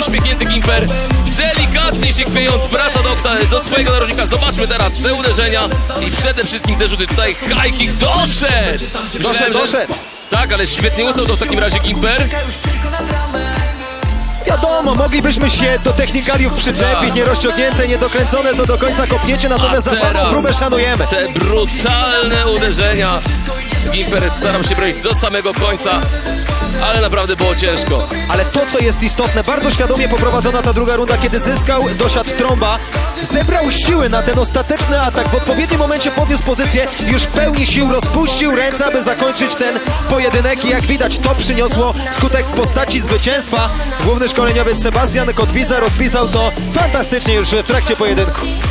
uśmiechnięty Gimper, delikatnie się chwiejąc, wraca do swojego narożnika. Zobaczmy teraz te uderzenia i przede wszystkim te rzuty. Tutaj high kick doszedł! Doszedł! Tak, ale świetnie ustał to w takim razie Gimper. Wiadomo, moglibyśmy się do technikaliów przyczepić, Tak. Nierozciągnięte, niedokręcone, to do końca kopnięcie, natomiast za samą próbę szanujemy. Te brutalne uderzenia. Gimper starał się bronić do samego końca, ale naprawdę było ciężko. Ale to, co jest istotne, bardzo świadomie poprowadzona ta druga runda, kiedy zyskał, dosiadł trąba, zebrał siły na ten ostateczny atak, w odpowiednim momencie podniósł pozycję i już w pełni sił rozpuścił ręce, aby zakończyć ten pojedynek i jak widać to przyniosło skutek w postaci zwycięstwa. Główny szkoleniowiec Sebastian Kotwica rozpisał to fantastycznie już w trakcie pojedynku.